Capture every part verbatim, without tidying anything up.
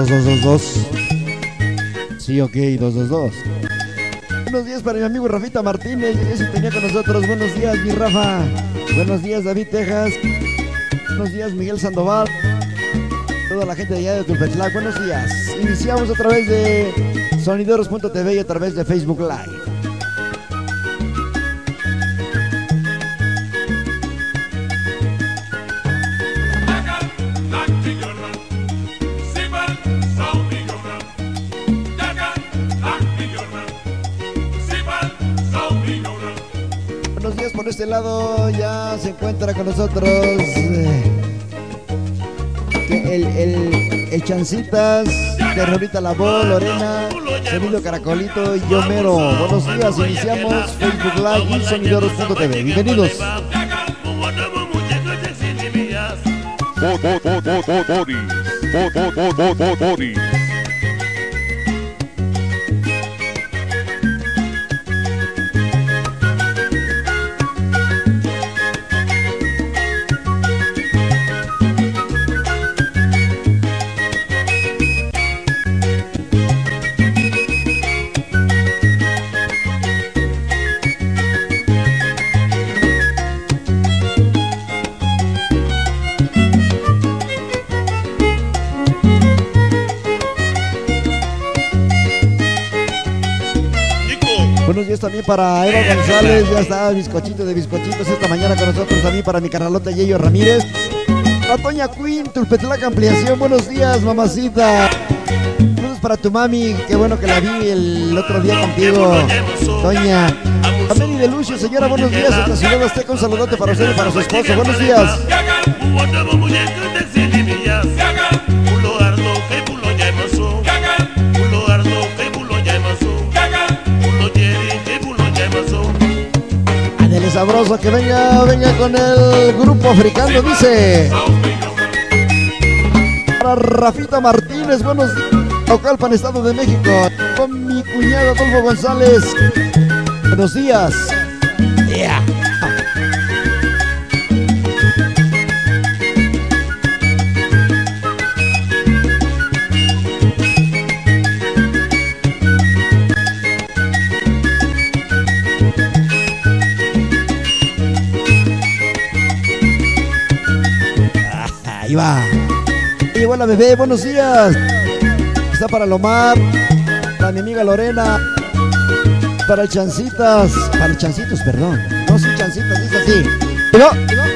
dos, dos, dos, dos. Sí, ok, dos, dos, dos. Buenos días para mi amigo Rafita Martínez, que se tenía con nosotros. Buenos días, mi Rafa. Buenos días, David Tejas. Buenos días, Miguel Sandoval. Toda la gente de allá de Tulpetlac, buenos días. Iniciamos a través de sonideros punto t v y a través de Facebook Live. Buenos días por este lado, ya se encuentra con nosotros eh, el, el, el Chancitas, Terrorita La Voz, Lorena, Sonido Caracolito y yo mero. Buenos días, iniciamos Facebook Live y sonideros punto t v. Bienvenidos. Buenos días también para Eva González, ya está bizcochito de bizcochitos esta mañana con nosotros, también para mi carnalota Yeyo Ramírez. A Toña Queen, Tulpetlac Ampliación, buenos días, mamacita. Saludos para tu mami, qué bueno que la vi el otro día contigo, Toña. A Meli de Lucio, señora, buenos días, hasta Ciudad Azteca, un saludote para usted y para su esposo, buenos días. Ándele sabroso, que venga, venga con el grupo africano, dice. Para Rafita Martínez, buenos días. Ocalpan, Estado de México. Con mi cuñado Adolfo González. Buenos días. Yeah. Ahí va. Llegó la bebé, buenos días. Está para Lomar, para mi amiga Lorena, para el Chancitas, para el Chancitos, perdón. No, sí, Chancitas, dice así. Llegó.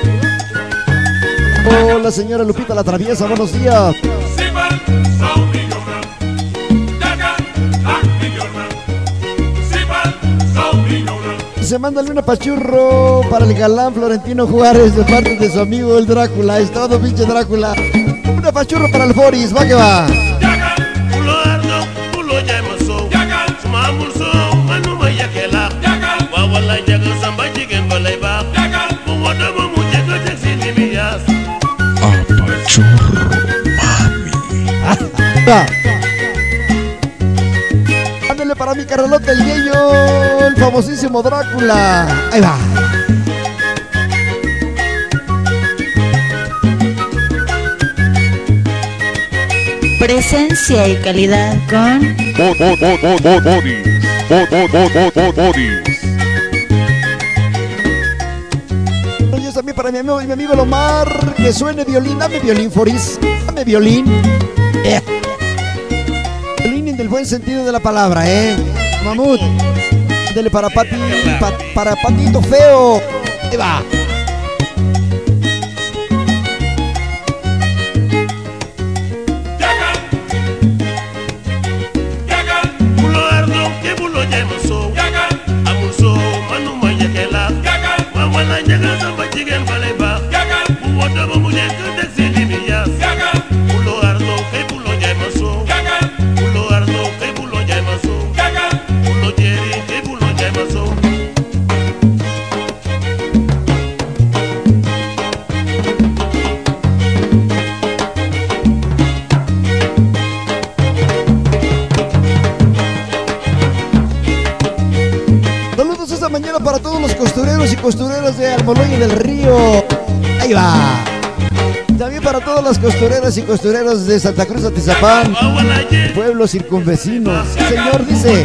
Hola, señora Lupita La Traviesa, buenos días. Se manda una pachurro para el galán Florentino Juárez de parte de su amigo el Drácula. Es todo, pinche Drácula. Una pachurro para el Foris, va que va. Apachurro, mami. Ándale para mi carnalota el Yeyo, el famosísimo Drácula. Ahí va. Presencia y calidad con Buenos también para mi amigo, mi amigo Lomar. Que suene violín, dame violín, Foris. Dame violín. Eh. Violín en el buen sentido de la palabra, eh. Mamut. Dele para Pati, pa, para Patito Feo. Ahí va. Para todos los costureros y costureras de Almoloya del Río. Ahí va. También también para todas las costureras y costureros de Santa Cruz Atizapán, pueblos circunvecinos. Señor, dice.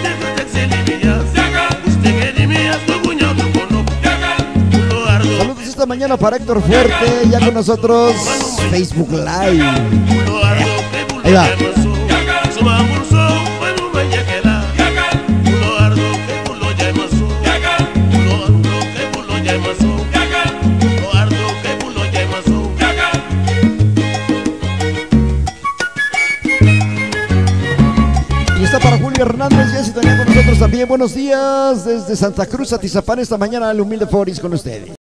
Saludos esta mañana para Héctor Fuerte, ya con nosotros, Facebook Live. Ahí va. Y está para Julio Hernández, ya se tenía con nosotros también. Buenos días desde Santa Cruz Atizapán esta mañana, el humilde Foris con ustedes.